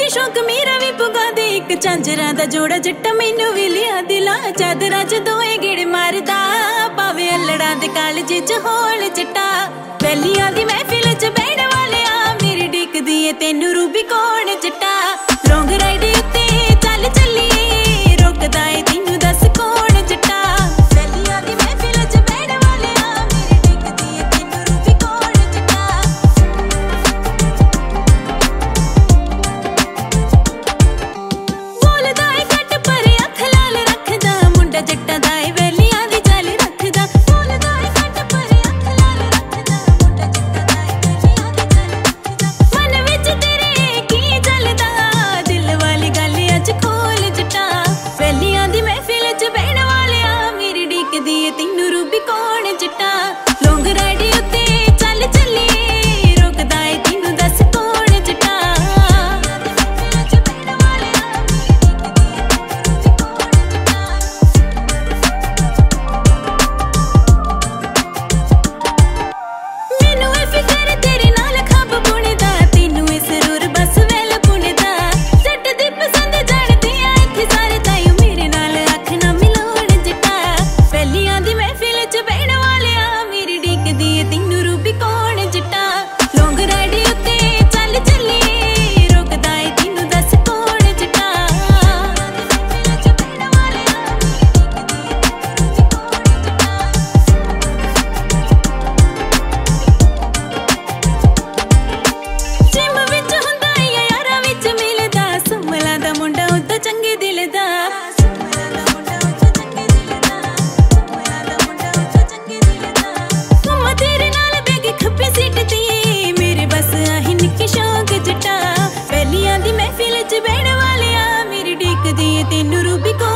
मेरे शौक मेरा भी पुगा दे एक झांजरा दा जोड़ा जट्टा मैनू भी लिया दिला चादरा च दोए गेड़ मारदा पावे अल्लड़ा दे कालजे च होल चिट्टा वैलियां दी महफिल च बैठ वाले आ मेरी डिक दी तेनू रूबी कौन चिट्टा लॉन्ग राइड उत्ते चल चलिए रोकदा ए तेनू दस कौन चिट्टा वैलियां दी महफिल च बैठ वाले आ मेरी डिक दी तेनू रूबी कौन चिट्टा बोलदा ए घट पर अख लाल रखदा मुंडा जट्टा दा ए वैलियां दी चाल रखदा बोलदा ए घट पर अख लाल रखदा मुंडा जट्टा दा ए वैलियां दी चाल रखदा मन विच तेरे की चलदा दिल वाली गल अज खोल चिट्टा वैलियां दी महफिल च बैठ वाले आ मेरी डिक दी तेनू रूबी कौन चिट्टा लॉन्ग राइड उत्ते चल चलिए रोकदा ए तेनू दस कौन चिट्टा मैनू ए फिकर तेरे नाल खब बुणदा तेनू ए जरूर बस वैल बुणदा जट दी पसंद जाणदी आ इत्थे सारे ताईं मेरे नाल अख ना मिलाउण जट्टा वैलियां दी महफिल च बैठ वाले आ मेरी डिक दी तेनू रूबी कौन चिट्टा लॉन्ग राइड उत्ते चल चलिए रोकदा ए तेनू दस कौन चिट्टा जिम विच हुंदा ए यारां विच मिलदा सुमला दा मुंडा उदा चंगे दिल दा मम्मा तेरे नाल बैगी खब्बे सीट दी मेरे बस आही निक्के शौक चिट्टा वैलियां दी महफिल च बैठ वाले आ मेरी डिक दी तेनू रूबी